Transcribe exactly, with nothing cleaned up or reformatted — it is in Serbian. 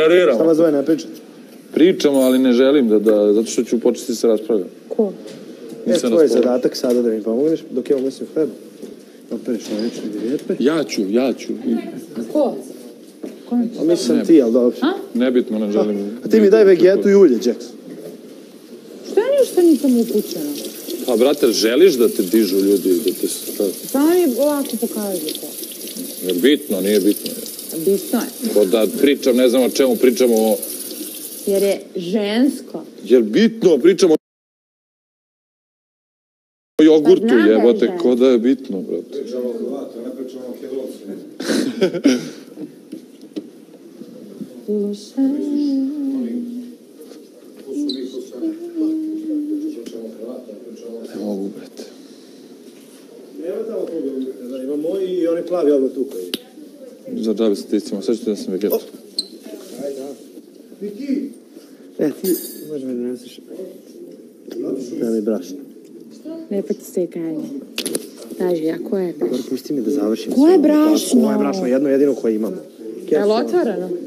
Šta vas zove, ne pričam? Pričamo, ali ne želim da, da, zato što ću početi se raspravljati. Ko? E, tvoj zadatak sada da mi pomogneš, dok ja umesim hleb. Operiš na lični dijepe. Ja ću, ja ću. Ko? A mislim ti, ali dobro. Nebitno, ne želim. A ti mi daj vegetu i ulje, Jax. Šta je ništa nisam upućena? Pa, brate, želiš da te dižu ljudi, da te... Samo mi lako pokažete. Je bitno, nije bitno. Bitno je. Ko da pričam, ne znam o čemu pričamo o... Jer je žensko. Jer bitno, pričamo o jogurtu, jebote, ko da je bitno, brate. Pričamo o Hrvatu, ne pričamo o Hedoncu. Ne mogu, brate. Nema tamo toga, ima moji i oni plavi odmah tu koji. Za džabe se tiscimo, sad ću ti da sam vegetu. Ajde, da. Viki! E, ti možeš me da nosiš. Da mi brašno. Lepo ti se kaže. Kaži, a ko je brašno? Pusti mi da završim. Ko je brašno? Ko je brašno? Jedno jedino koje imam. Je li otvoreno?